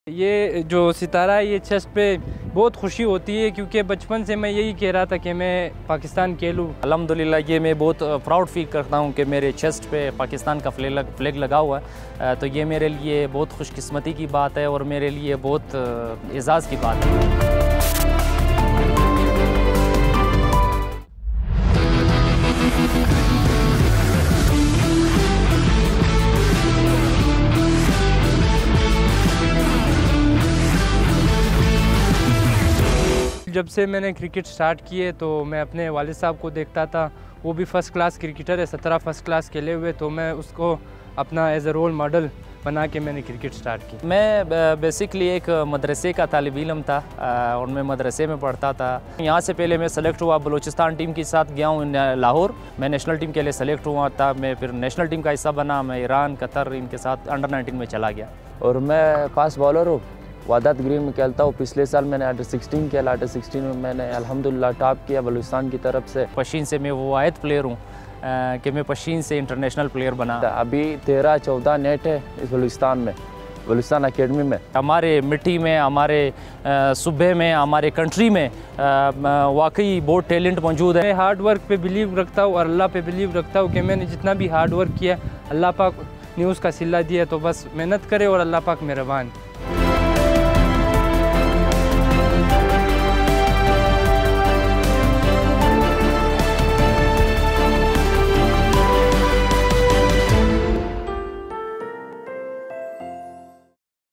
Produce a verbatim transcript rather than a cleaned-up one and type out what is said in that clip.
ये जो सितारा है ये चेस्ट पे बहुत खुशी होती है क्योंकि बचपन से मैं यही कह रहा था कि मैं पाकिस्तान खेलूँ। अल्हम्दुलिल्लाह ये मैं बहुत प्राउड फील करता हूँ कि मेरे चेस्ट पे पाकिस्तान का फ्लैग फ्लैग लगा हुआ है। तो ये मेरे लिए बहुत खुशकिस्मती की बात है और मेरे लिए बहुत एजाज़ की बात है। जब से मैंने क्रिकेट स्टार्ट किए तो मैं अपने वालिद साहब को देखता था, वो भी फ़र्स्ट क्लास क्रिकेटर है, सत्रह फर्स्ट क्लास खेले हुए, तो मैं उसको अपना एज ए रोल मॉडल बना के मैंने क्रिकेट स्टार्ट की। मैं बेसिकली एक मदरसे का तालिब इल्म था और मैं मदरसे में पढ़ता था। यहाँ से पहले मैं सेलेक्ट हुआ, बलूचिस्तान टीम के साथ गया हूँ लाहौर, मैं नेशनल टीम के लिए सेलेक्ट हुआ था। मैं फिर नेशनल टीम का हिस्सा बना, मैं ईरान, कतर इनके साथ अंडर नाइनटीन में चला गया। और मैं फास्ट बॉलर हूँ, वादात ग्रीन में खेलता हूँ। पिछले साल मैंने अंडर सिक्सटीन खेला, अंडर सिक्सटीन में मैंने अल्हम्दुलिल्लाह टॉप किया बलूचिस्तान की तरफ से। पशीन से मैं वो आयत प्लेयर हूँ कि मैं पशीन से इंटरनेशनल प्लेयर बना। अभी तेरह चौदह नेट है इस बलूचिस्तान में, बलूचिस्तान अकेडमी में। हमारे मिट्टी में, हमारे सूबे में, हमारे कंट्री में वाकई बहुत टैलेंट मौजूद है। मैं हार्ड वर्क पे बिलीव रखता हूँ और अल्लाह पे बिलीव रखता हूँ कि मैंने जितना भी हार्ड वर्क किया, अल्लाह पाक ने उसका सिला दिया, तो बस मेहनत करे और अल्लाह पाक मेहरबान।